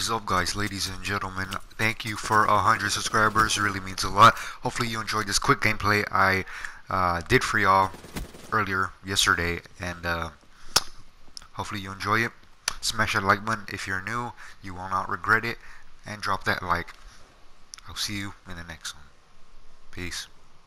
is up, guys, ladies and gentlemen? Thank you for 100 subscribers. It really means a lot. Hopefully you enjoyed this quick gameplay I did for y'all earlier yesterday, and hopefully you enjoy it. Smash that like button if you're new. You will not regret it. And drop that like. I'll see you in the next one. Peace.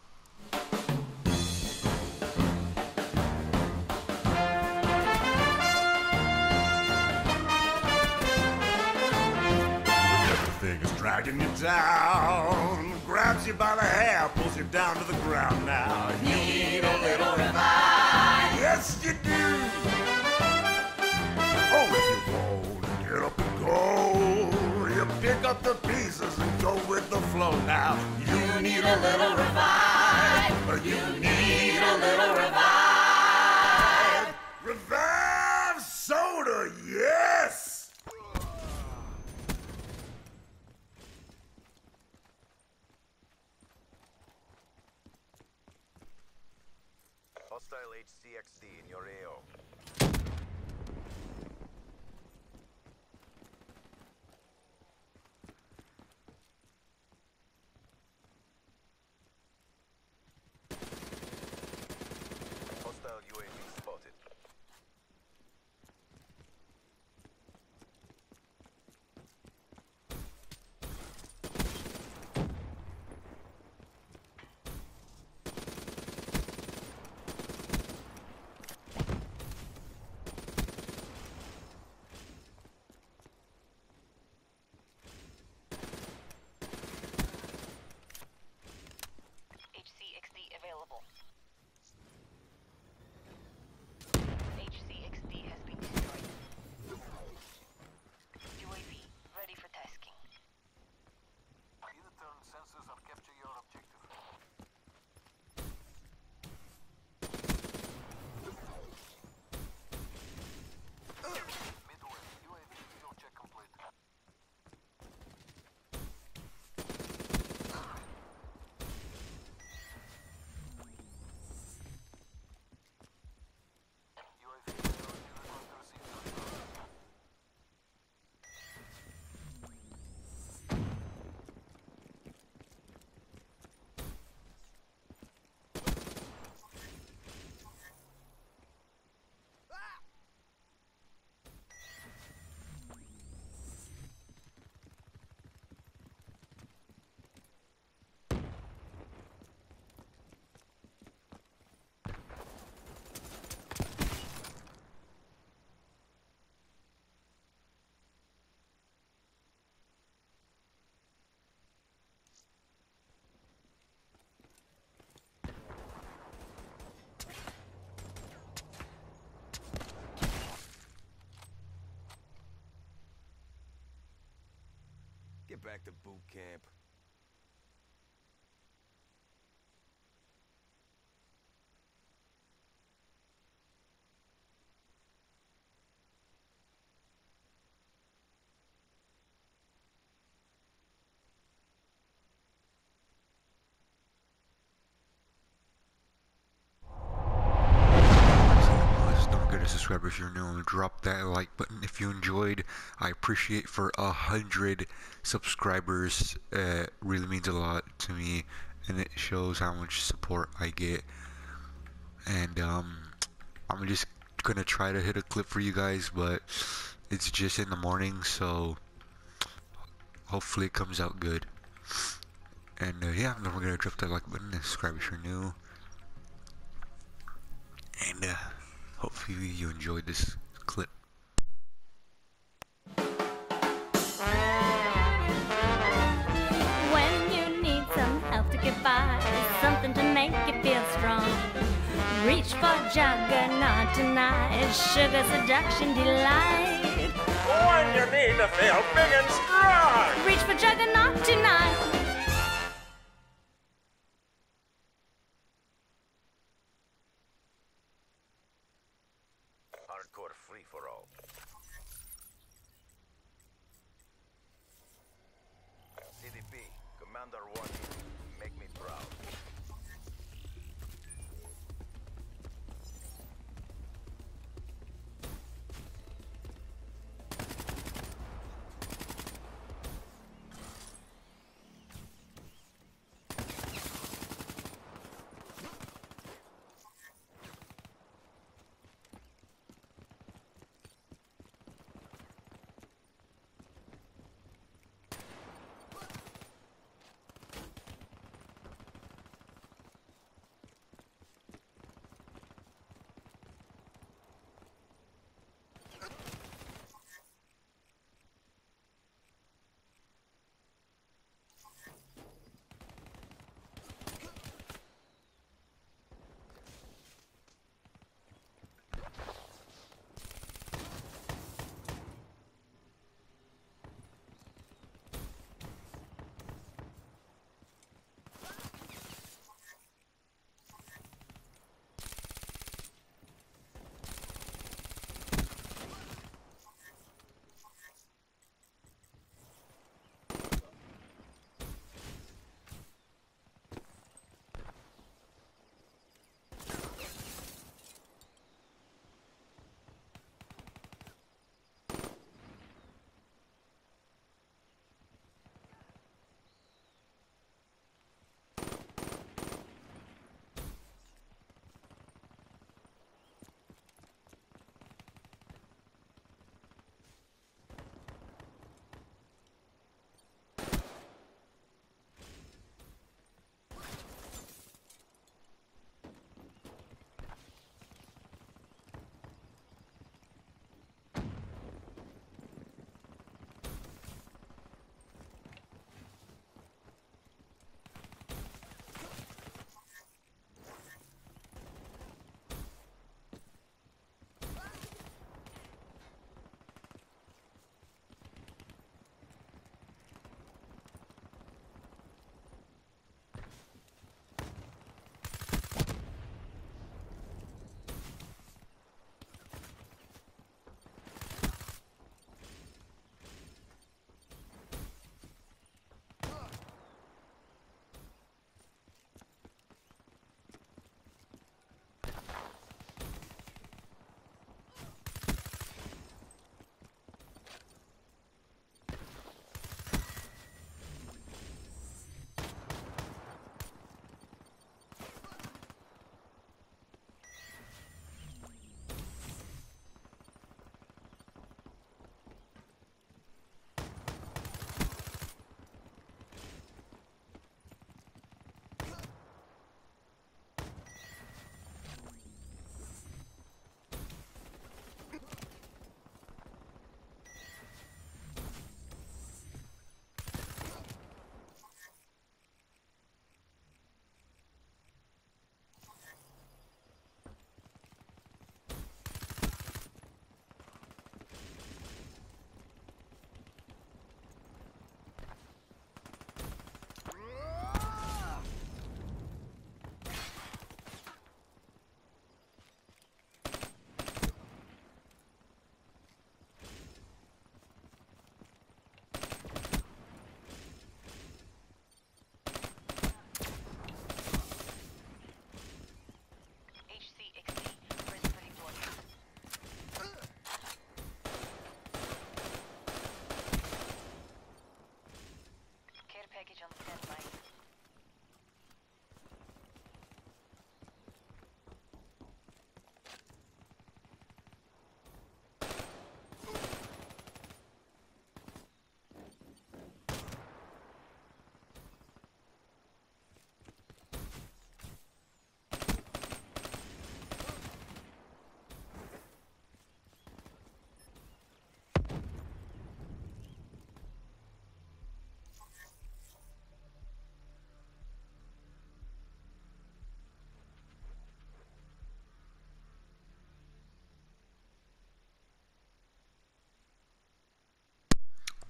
Everything is dragging you down, grabs you by the hair, pulls you down to the ground. Now you need a little revive. Yes, you do. Oh, if you won't get up and go, you pick up the pieces and go with the flow. Now you need a little revive. You need a little revive. Revive soda, yes. Hostile HCXD in your AO. Hostile UAV spotted. HCXD available. HCXD has been destroyed. UAV ready for tasking. Either turn sensors or capture your objective. Midway, UAV fuel check complete. UAV request received. Get back to boot camp. Don't forget to subscribe if you're new, and drop that like button if you enjoyed. I appreciate for 100 subscribers. Really means a lot to me, and it shows how much support I get. And I'm just gonna try to hit a clip for you guys, but it's just in the morning, so hopefully it comes out good. And yeah, don't forget to drop that like button and subscribe if you're new. And hopefully you enjoyed this clip. When you need some help to get by, something to make you feel strong, reach for Juggernaut tonight, sugar seduction delight. When you need to feel big and strong. Reach for Juggernaut tonight. Hardcore free for all. CDP, Commander 1, make me proud.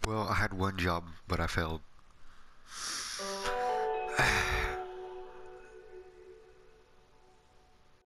Well, I had one job, but I failed.